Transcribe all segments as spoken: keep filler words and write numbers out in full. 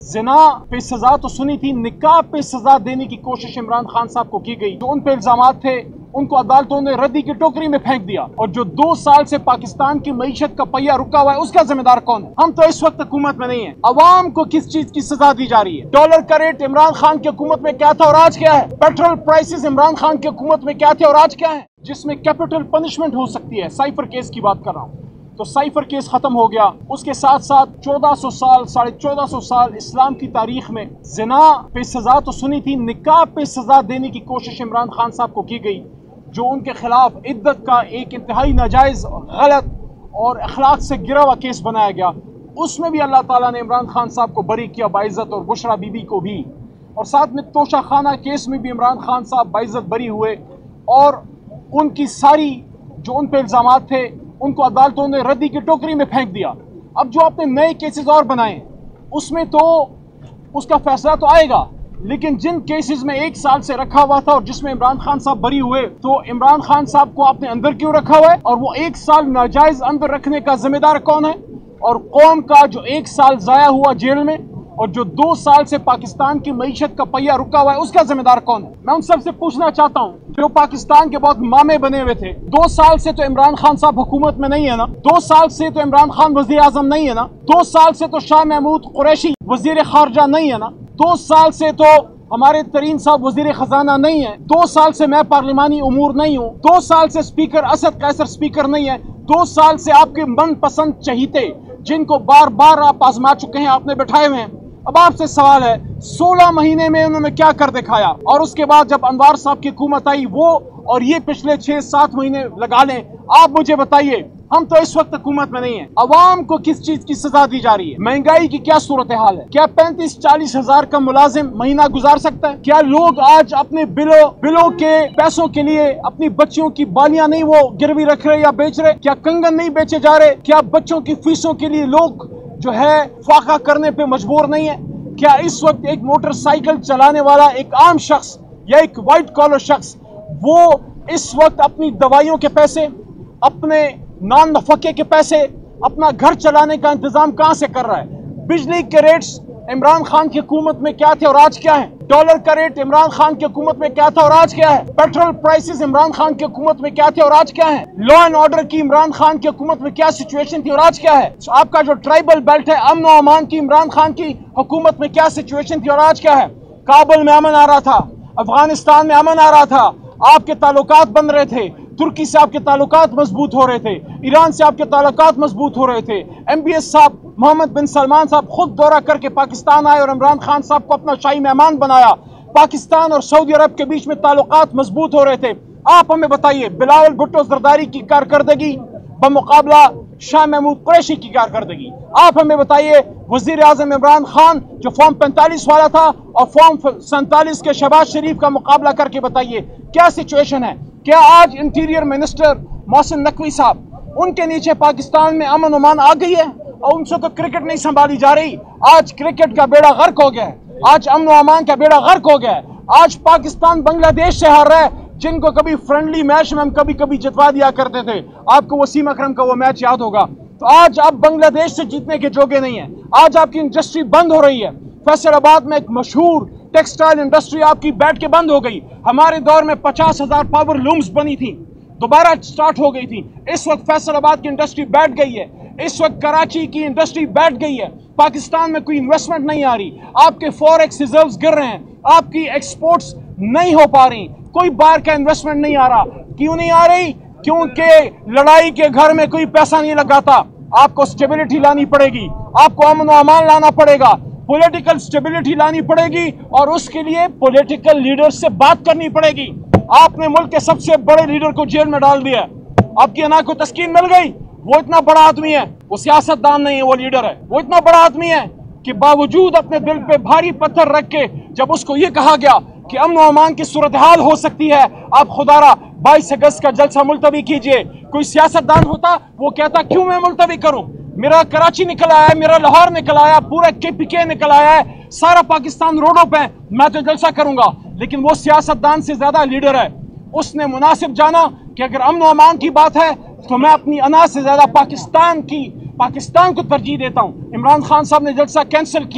जिना पे सजा तो सुनी थी, निकाह पे सजा देने की कोशिश इमरान खान साहब को की गई। जो उन पे इल्जामात थे उनको अदालतों ने रद्दी की टोकरी में फेंक दिया। और जो दो साल से पाकिस्तान की मईशत का पहिया रुका हुआ है उसका जिम्मेदार कौन है? हम तो इस वक्त हुकूमत में नहीं है। अवाम को किस चीज की सजा दी जा रही है? डॉलर का रेट इमरान खान की हुकूमत में क्या था और आज क्या है? पेट्रोल प्राइसेस इमरान खान की हुकूमत में क्या थे और आज क्या है? जिसमें कैपिटल पनिशमेंट हो सकती है। साइफर केस की बात कर रहा हूँ, तो साइफर केस खत्म हो गया। उसके साथ साथ चौदह सौ साल साढ़े चौदह सौ साल इस्लाम की तारीख में जिना पे सजा तो सुनी थी, निकाह पे सजा देने की कोशिश इमरान खान साहब को की गई। जो उनके खिलाफ इद्दत का एक इंतहाई नाजायज, गलत और अखलाक से गिरा हुआ केस बनाया गया, उसमें भी अल्लाह ताला ने इमरान खान साहब को बरी किया बाइज्जत, और बुशरा बीबी को भी। और साथ में तोशा खाना केस में भी इमरान खान साहब बाइज्जत बरी हुए। और उनकी सारी जो उन पे इल्जामात थे उनको अदालतों ने रद्दी की टोकरी में फेंक दिया। अब जो आपने नए केसेस और बनाए उसमें तो उसका फैसला तो आएगा, लेकिन जिन केसेस में एक साल से रखा हुआ था और जिसमें इमरान खान साहब बरी हुए, तो इमरान खान साहब को आपने अंदर क्यों रखा हुआ है? और वो एक साल नाजायज अंदर रखने का जिम्मेदार कौन है? और कौम का जो एक साल जाया हुआ जेल में और जो दो साल से पाकिस्तान की मईशत का पहिया रुका हुआ है उसका जिम्मेदार कौन है? मैं उन सबसे पूछना चाहता हूँ जो पाकिस्तान के बहुत मामे बने हुए थे। दो साल से तो इमरान खान साहब हुकूमत में नहीं है ना? दो साल से तो इमरान खान वजीर आजम नहीं है ना? दो साल से तो शाह महमूद कुरैशी वजीर खारजा नहीं है ना? दो साल से तो हमारे तरीन साहब वजीर खजाना नहीं है? दो साल से मैं पार्लिमानी उमूर नहीं हूँ? दो साल से स्पीकर असद कैसर स्पीकर नहीं है? दो साल से आपके मनपसंद चहीते जिनको बार बार आप आजमा चुके हैं आपने बैठाए हुए हैं। अब आपसे सवाल है, सोलह महीने में उन्होंने क्या कर दिखाया? और उसके बाद जब अनवार साहब की हुकूमत आई, वो और ये पिछले छह सात महीने लगा लें, आप मुझे बताइए। हम तो इस वक्त हुकूमत में नहीं है। अवाम को किस चीज की सजा दी जा रही है? महंगाई की क्या सूरत हाल है? क्या पैंतीस चालीस हजार का मुलाजिम महीना गुजार सकता है? क्या लोग आज अपने बिलो बिलों के पैसों के लिए अपनी बच्चियों की बालियां नहीं वो गिरवी रख रहे या बेच रहे? क्या कंगन नहीं बेचे जा रहे? क्या बच्चों की फीसों के लिए लोग जो है फाका करने पे मजबूर नहीं है? क्या इस वक्त एक मोटरसाइकिल चलाने वाला एक आम शख्स या एक वाइट कॉलर शख्स वो इस वक्त अपनी दवाइयों के पैसे, अपने नान नफके के पैसे, अपना घर चलाने का इंतजाम कहां से कर रहा है? बिजली के रेट्स इमरान खान की हुकूमत में क्या थे और आज क्या है? डॉलर का रेट इमरान खान की हुकूमत में क्या था और आज क्या है? पेट्रोल प्राइसेस इमरान खान की हुकूमत में क्या थे और आज क्या है? लॉ एंड ऑर्डर की इमरान खान की हुकूमत में क्या सिचुएशन थी और आज क्या है? आपका जो ट्राइबल बेल्ट है, अमन और अमान की इमरान खान की हुकूमत में क्या सिचुएशन थी और आज क्या है? काबुल में अमन आ रहा था, अफगानिस्तान में अमन आ रहा था, आपके ताल्लुकात बन रहे थे, तुर्की से आपके ताल्लुकात मजबूत हो रहे थे, ईरान से आपके ताल्लुकात मजबूत हो रहे थे। एम बी एस साहब मोहम्मद बिन सलमान साहब खुद दौरा करके पाकिस्तान आए और इमरान खान साहब को अपना शाही मेहमान बनाया। पाकिस्तान और सऊदी अरब के बीच में ताल्लुकात मजबूत हो रहे थे। आप हमें बताइए, बिलावल भुट्टो जरदारी की कारकर्दगी बमुकाबला शाह महमूद कुरैशी की कारकर्दगी। आप हमें बताइए, वजीर आजम इमरान खान जो फॉर्म पैंतालीस वाला था और फॉर्म सैंतालीस के शहबाज शरीफ का मुकाबला करके बताइए क्या सिचुएशन है? क्या आज इंटीरियर मिनिस्टर मोहसिन नकवी साहब, उनके नीचे पाकिस्तान में अमन उमान आ गई है और उनसे तो क्रिकेट नहीं संभाली जा रही? आज क्रिकेट का बेड़ा गर्क हो गया है, आज अमन अमान का बेड़ा गर्क हो गया है। आज पाकिस्तान बांग्लादेश से हार रहा है, जिनको कभी फ्रेंडली मैच में हम कभी कभी जितवा दिया करते थे। आपको वसीम अकरम का वो मैच याद होगा। तो आज आप बांग्लादेश से जीतने के जोगे नहीं है। आज आपकी इंडस्ट्री बंद हो रही है। फैसलाबाद में एक मशहूर टेक्सटाइल इंडस्ट्री आपकी बैठ के बंद हो गई। हमारे दौर में पचास हजार पावर लूम्स बनी थी, दोबारा स्टार्ट हो गई थी। इस वक्त फैसलाबाद की इंडस्ट्री बैठ गई है। इस वक्त कराची की इंडस्ट्री बैठ गई है। पाकिस्तान में कोई इन्वेस्टमेंट नहीं आ रही। आपके फॉरेक्स रिजर्व्स गिर रहे हैं, आपकी एक्सपोर्ट्स नहीं हो पा रही, कोई बाहर का इन्वेस्टमेंट नहीं आ रहा। क्यों नहीं आ रही? क्योंकि लड़ाई के घर में कोई पैसा नहीं लगाता। आपको स्टेबिलिटी लानी पड़ेगी, आपको अमन और अमान लाना पड़ेगा, पॉलिटिकल स्टेबिलिटी लानी पड़ेगी और उसके लिए पॉलिटिकल लीडर्स से बात करनी पड़ेगी। आपने मुल्क के सबसे बड़े लीडर को जेल में डाल दिया। आपकी अना को तस्कीन मिल गई। वो इतना बड़ा आदमी है, वो सियासतदान नहीं है, वो लीडर है। वो इतना बड़ा आदमी है कि बावजूद अपने दिल पे भारी पत्थर रख के जब उसको ये कहा गया कि अमन और अमान की सूरत हाल हो सकती है, आप खुदारा बाईस अगस्त का जलसा मुलतवी कीजिए। कोई सियासतदान होता वो कहता क्यों मैं मुलतवी करूं? मेरा कराची निकल आया है, मेरा लाहौर निकल आया, पूरा के पी के निकल आया है, सारा पाकिस्तान रोडों पे, मैं तो जलसा करूंगा। लेकिन वो सियासतदान से ज्यादा लीडर है। उसने मुनासिब जाना कि अगर अमन और अमान की बात है तो मैं अपनी अना से ज्यादा पाकिस्तान की पाकिस्तान को तरजीह देता हूं। इमरान खान साहब ने जलसा कैंसिल किया,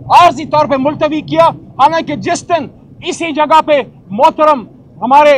عارضی طور پہ ملتوی کیا، حالانکہ جس دن اسی جگہ پہ محترم ہمارے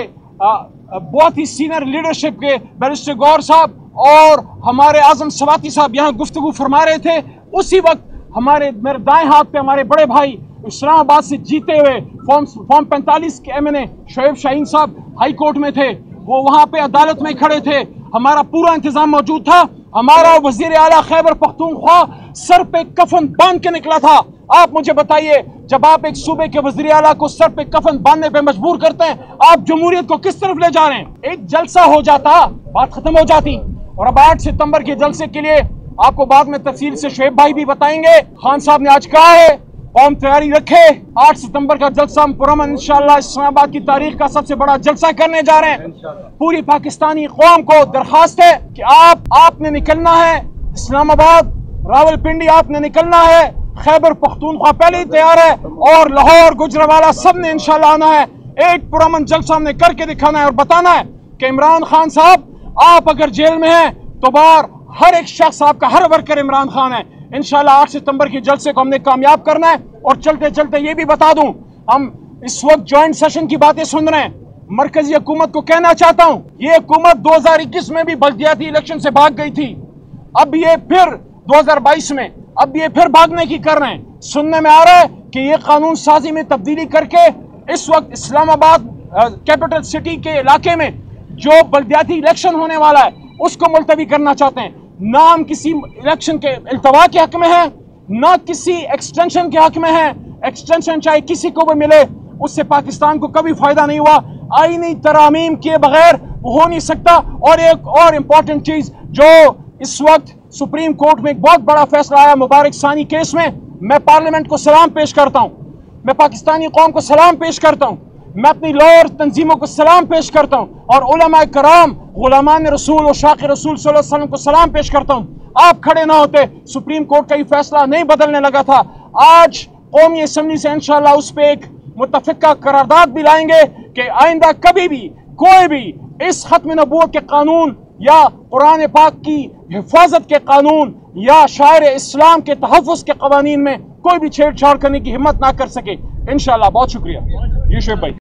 بہت ہی سینئر لیڈرشپ کے بیرسٹر گور صاحب اور ہمارے اعظم سواتی صاحب یہاں گفتگو فرما رہے تھے، اسی وقت ہمارے میرے دائیں ہاتھ پہ ہمارے بڑے بھائی اسلام آباد سے جیتے ہوئے فارم فارم پینتالیس کے M N A Shoaib Shaheen صاحب ہائی کورٹ میں تھے، وہ وہاں پہ عدالت میں کھڑے تھے، ہمارا پورا انتظام موجود تھا، ہمارا وزیر اعلیٰ خیبر پختونخوا سر پہ کفن باندھ کے نکلا تھا۔ آپ مجھے بتائیے، جب آپ ایک صوبے کے وزیر اعلیٰ کو سر پہ کفن باندھنے پہ مجبور کرتے ہیں، آپ جمہوریت کو کس طرف لے جا رہے ہیں؟ ایک جلسہ ہو جاتا، بات ختم ہو جاتی، اور اب آٹھ ستمبر کے جلسے کے لیے آپ کو بعد میں تفصیل سے شعیب بھائی بھی بتائیں گے۔ خان صاحب نے آج کہا ہے قوم تیاری رکھے، آٹھ ستمبر کا جلسہ ہم پرامن انشاءاللہ اسلام آباد کی تاریخ کا سب سے بڑا جلسہ کرنے جا رہے ہیں۔ پوری پاکستانی قوم کو درخواست ہے کہ آپ آپ نے نکلنا ہے، اسلام آباد، راول پنڈی آپ نے نکلنا ہے، خیبر پختونخوا پہلے ہی تیار ہے، اور لاہور گجرانوالہ سب نے انشاءاللہ آنا ہے۔ ایک پرامن جلسہ ہم نے کر کے دکھانا ہے اور بتانا ہے کہ عمران خان صاحب آپ اگر جیل میں ہیں تو باہر ہر ایک شخص آپ کا ہر ورکر عمران خان ہے۔ انشاءاللہ آٹھ ستمبر کے جلسے کو ہم نے کامیاب کرنا ہے۔ اور چلتے چلتے یہ بھی بتا دوں، ہم اس وقت جوائنٹ سیشن کی باتیں سن رہے ہیں، مرکزی حکومت کو کہنا چاہتا ہوں، یہ حکومت دو ہزار اکیس میں بھی بلدیاتی الیکشن سے بھاگ گئی تھی، اب یہ پھر دو ہزار بائیس میں اب یہ پھر بھاگنے کی کر رہے ہیں۔ سننے میں آ رہا ہے کہ یہ قانون سازی میں تبدیلی کر کے اس وقت اسلام آباد کیپٹل سٹی کے علاقے میں جو بلدیاتی الیکشن ہونے والا ہے اس کو ملتوی کرنا چاہتے ہیں۔ نہ ہم کسی الیکشن کے التوا کے حق میں ہیں، نہ کسی ایکسٹینشن کے حق میں ہیں۔ ایکسٹینشن چاہے کسی کو بھی ملے، اس سے پاکستان کو کبھی فائدہ نہیں ہوا، آئینی ترامیم کیے بغیر وہ ہو نہیں سکتا۔ اور ایک اور امپورٹنٹ چیز جو اس وقت سپریم کورٹ میں ایک بہت بڑا فیصلہ آیا مبارک ثانی کیس میں، میں پارلیمنٹ کو سلام پیش کرتا ہوں، میں پاکستانی قوم کو سلام پیش کرتا ہوں، میں اپنی لاہور تنظیموں کو سلام پیش کرتا ہوں، اور علماء کرام، غلامان رسول اور شاق رسول صلی اللہ علیہ وسلم کو سلام پیش کرتا ہوں۔ آپ کھڑے نہ ہوتے، سپریم کورٹ کا یہ فیصلہ نہیں بدلنے لگا تھا۔ آج قومی اسمبلی سے انشاءاللہ اس پہ ایک متفقہ قرارداد بھی لائیں گے کہ آئندہ کبھی بھی کوئی بھی اس ختم نبوت کے قانون یا قرآن پاک کی حفاظت کے قانون یا شاعر اسلام کے تحفظ کے قوانین میں کوئی بھی چھیڑ چھاڑ کرنے کی ہمت نہ کر سکے انشاءاللہ۔ بہت شکریہ جی شعیب بھائی۔